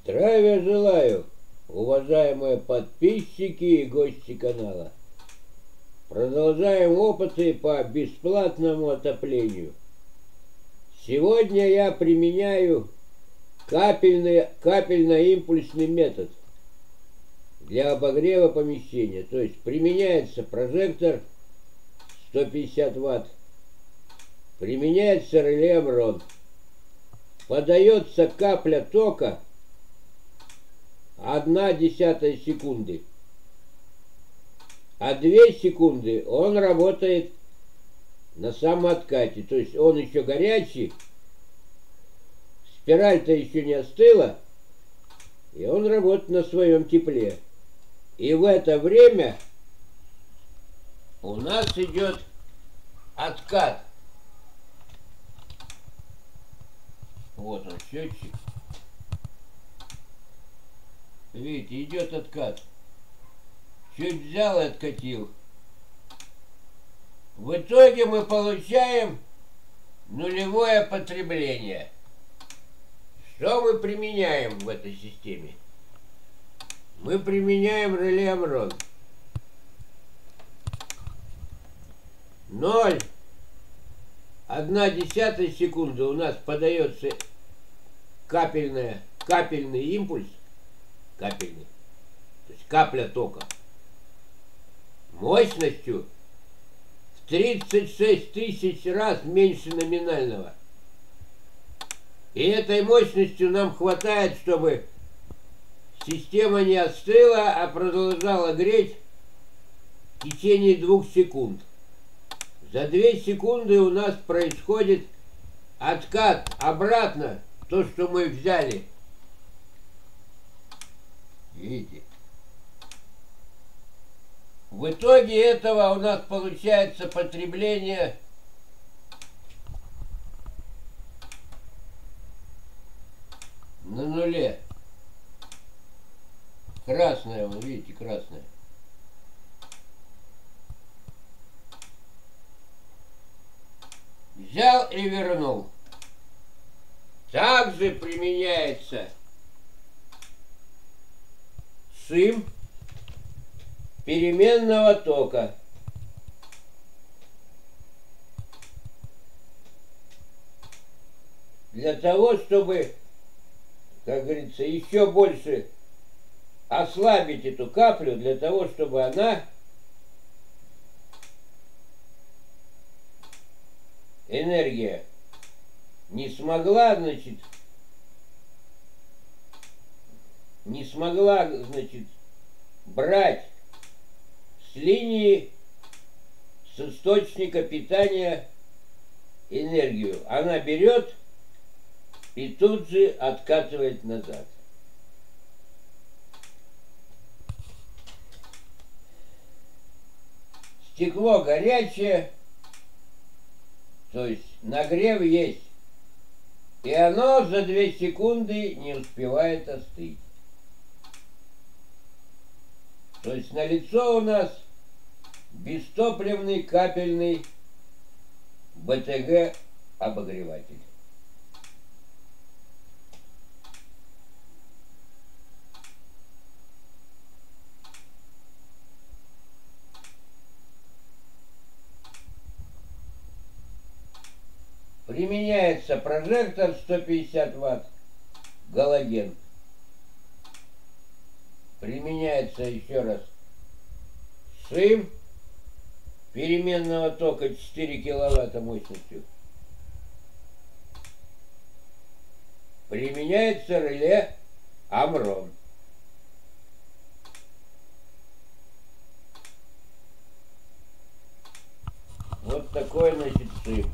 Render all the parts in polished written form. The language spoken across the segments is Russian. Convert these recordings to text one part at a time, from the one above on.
Здравия желаю, уважаемые подписчики и гости канала. Продолжаем опыты по бесплатному отоплению. Сегодня я применяю капельно-импульсный метод для обогрева помещения. То есть применяется прожектор 150 Вт, применяется реле Амрон, подается капля тока 0,1 секунды, а 2 секунды он работает на самооткате. То есть он еще горячий, спираль-то еще не остыла, и он работает на своем тепле. И в это время у нас идет откат. Вот он, счетчик. Видите, идет откат. Чуть взял и откатил. В итоге мы получаем нулевое потребление. Что мы применяем в этой системе? Мы применяем реле Амрон. 0,1 секунды у нас подается капельный импульс. Капельный. То есть капля тока. Мощностью в 36 тысяч раз меньше номинального. И этой мощностью нам хватает, чтобы система не остыла, а продолжала греть в течение 2 секунд. За 2 секунды у нас происходит откат обратно, то, что мы взяли. Видите? В итоге этого у нас получается потребление на нуле. Красное, вы видите, красное. Взял и вернул. Также применяется СИМ переменного тока. Для того, чтобы, как говорится, еще больше ослабить эту каплю, для того, чтобы она энергия не смогла, значит, брать с линии, с источника питания энергию. Она берет и тут же откатывает назад. Стекло горячее, то есть нагрев есть, и оно за 2 секунды не успевает остыть. То есть налицо у нас бестопливный капельный БТГ обогреватель. Применяется прожектор 150 Вт, галоген. Применяется еще раз СИМ переменного тока 4 киловатта мощностью. Применяется реле Амрон. Вот такой, значит, СИМ.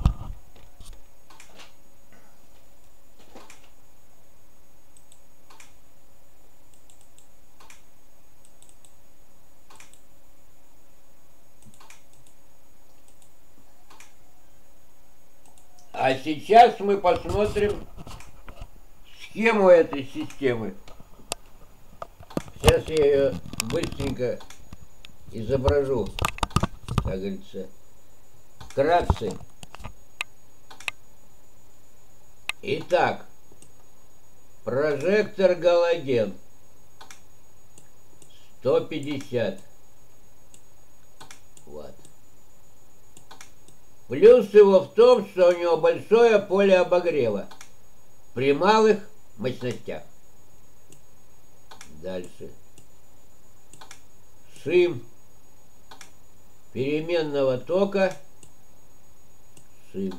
А сейчас мы посмотрим схему этой системы. Сейчас я ее быстренько изображу, как говорится, вкратце. Итак, Прожектор галоген 150 Вт. Плюс его в том, что у него большое поле обогрева при малых мощностях. Дальше. ШИМ переменного тока. ШИМ.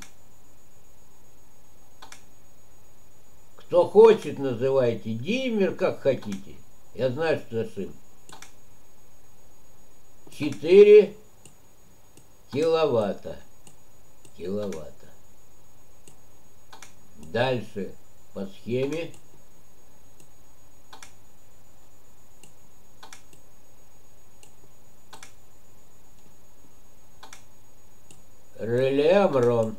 Кто хочет, называйте диммер, как хотите. Я знаю, что это ШИМ. 4 киловатта. Дальше по схеме. Реле Амрон.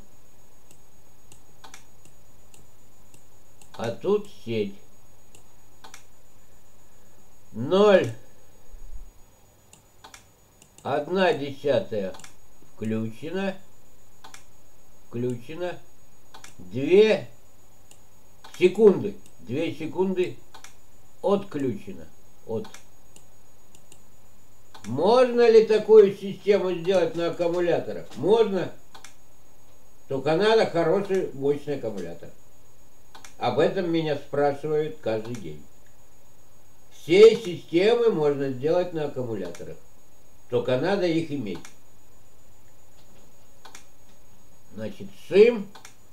А тут сеть. 0,1 включено. 2 секунды. 2 секунды отключено. Можно ли такую систему сделать на аккумуляторах? Можно. Только надо хороший, мощный аккумулятор. Об этом меня спрашивают каждый день. Все системы можно сделать на аккумуляторах. Только надо их иметь. Значит, ШИМ.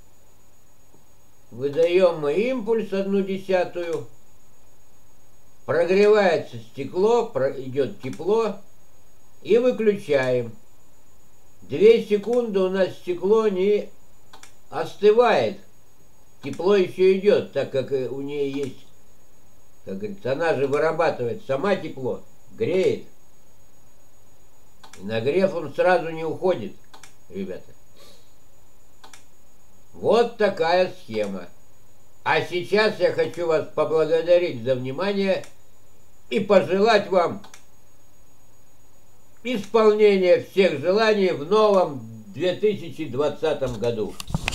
Выдаем мы импульс 1/10. Прогревается стекло, идет тепло. И выключаем. 2 секунды у нас стекло не остывает. Тепло еще идет, так как у нее есть, как говорится, она же вырабатывает сама тепло, греет. И нагрев он сразу не уходит, ребята. Вот такая схема. А сейчас я хочу вас поблагодарить за внимание и пожелать вам исполнения всех желаний в новом 2020 году.